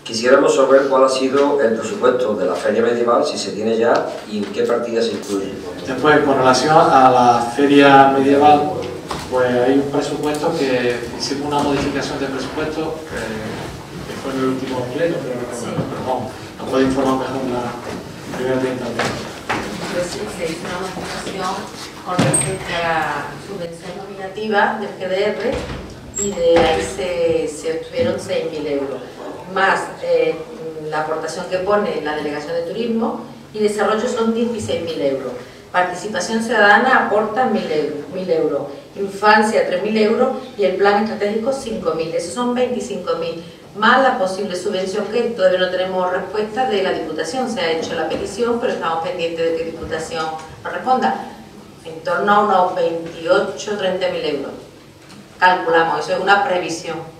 Quisiéramos saber cuál ha sido el presupuesto de la Feria Medieval, si se tiene ya, y en qué partida se incluye. Después, con relación a la Feria Medieval, pues hay un presupuesto que hicimos una modificación de presupuesto que fue en el último pleno, pero vamos, nos puede informar mejor la primera de intervención. Pues sí, se hizo una modificación con respecto a la subvención nominativa del GDR y de ahí se obtuvieron 6.000 euros, más la aportación que pone la Delegación de Turismo, y desarrollo son 16.000 euros. Participación ciudadana aporta 1.000 euros, infancia 3.000 euros y el plan estratégico 5.000, esos son 25.000, más la posible subvención que todavía no tenemos respuesta de la Diputación. Se ha hecho la petición, pero estamos pendientes de que Diputación nos responda, en torno a unos 28 o 30.000 euros. Calculamos, eso es una previsión.